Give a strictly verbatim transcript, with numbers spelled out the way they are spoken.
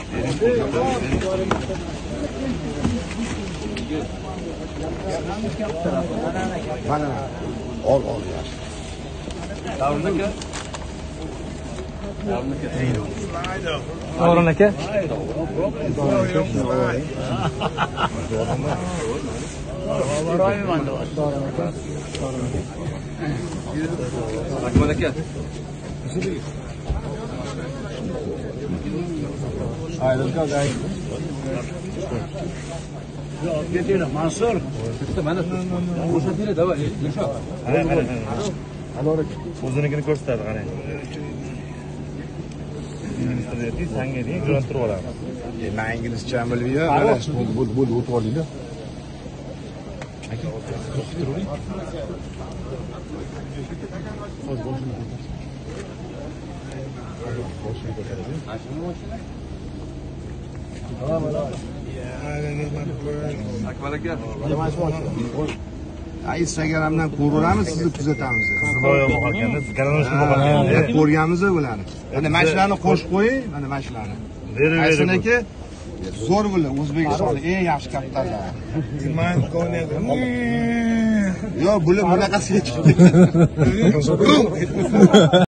Mana ol ol yaxshi. Davron aka. Davron aka. Akmal aka. Ayrılca gayet. Getir Mansur. Bitta mana ko'rsatinglar davay. O'zinikini ko'rsatadi qarang. Inglizcha sanga deng ko'rib olamiz. Men inglizcha bilmayman. Mana bu bu o'tib olinglar. Aka, to'xtiring. Qo'z boshini ko'tar. Boshini ko'taradi. Mashina mashina. Akmal aka. Instagramdan ko'ramiz, sizni kuzatamiz. Qiziloy bo'lganda, galalashib bo'lganda. Ko'rganmiz bularni. Mana mashinalarni qo'shib qo'ying, mana mashinalarni. Aysin aka, zo'r bular O'zbekistonning eng yaxshi kapitallari. Men ko'rdim. Yo, bular bunaqasiga chiqdi.